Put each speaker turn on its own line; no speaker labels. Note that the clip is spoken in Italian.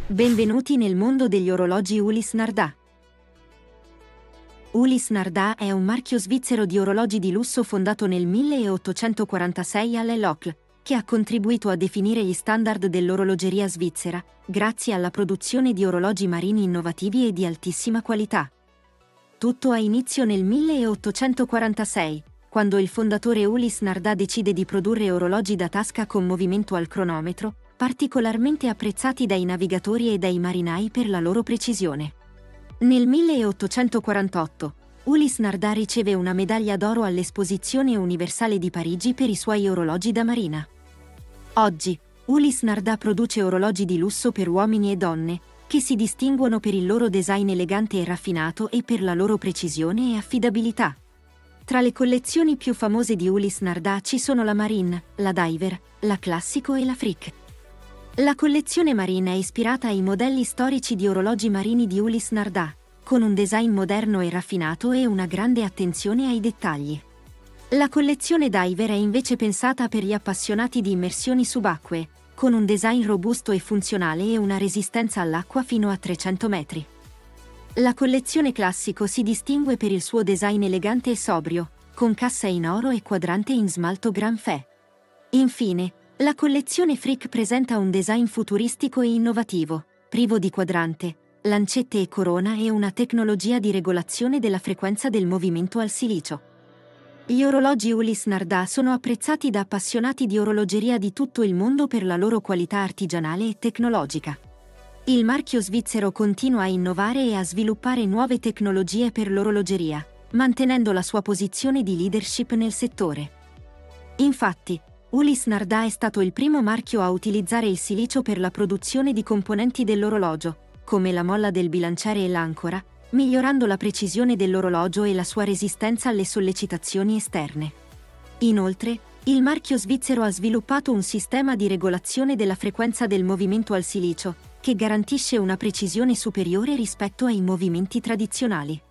Benvenuti nel mondo degli orologi Ulysse Nardà. Ulysse Nardà è un marchio svizzero di orologi di lusso fondato nel 1846 all'Elocle, che ha contribuito a definire gli standard dell'orologeria svizzera, grazie alla produzione di orologi marini innovativi e di altissima qualità. Tutto ha inizio nel 1846, quando il fondatore Ulysse Nardà decide di produrre orologi da tasca con movimento al cronometro, particolarmente apprezzati dai navigatori e dai marinai per la loro precisione. Nel 1848, Ulysse Nardà riceve una medaglia d'oro all'Esposizione Universale di Parigi per i suoi orologi da marina. Oggi, Ulysse Nardà produce orologi di lusso per uomini e donne, che si distinguono per il loro design elegante e raffinato e per la loro precisione e affidabilità. Tra le collezioni più famose di Ulysse Nardà ci sono la Marine, la Diver, la Classico e la Freak. La collezione Marine è ispirata ai modelli storici di orologi marini di Ulysse Nardà, con un design moderno e raffinato e una grande attenzione ai dettagli. La collezione Diver è invece pensata per gli appassionati di immersioni subacquee, con un design robusto e funzionale e una resistenza all'acqua fino a 300 metri. La collezione Classico si distingue per il suo design elegante e sobrio, con cassa in oro e quadrante in smalto Grand Fe. Infine, la collezione Freak presenta un design futuristico e innovativo, privo di quadrante, lancette e corona e una tecnologia di regolazione della frequenza del movimento al silicio. Gli orologi Ulysse Nardà sono apprezzati da appassionati di orologeria di tutto il mondo per la loro qualità artigianale e tecnologica. Il marchio svizzero continua a innovare e a sviluppare nuove tecnologie per l'orologeria, mantenendo la sua posizione di leadership nel settore. Infatti, Ulysse Nardà è stato il primo marchio a utilizzare il silicio per la produzione di componenti dell'orologio, come la molla del bilanciere e l'ancora, migliorando la precisione dell'orologio e la sua resistenza alle sollecitazioni esterne. Inoltre, il marchio svizzero ha sviluppato un sistema di regolazione della frequenza del movimento al silicio, che garantisce una precisione superiore rispetto ai movimenti tradizionali.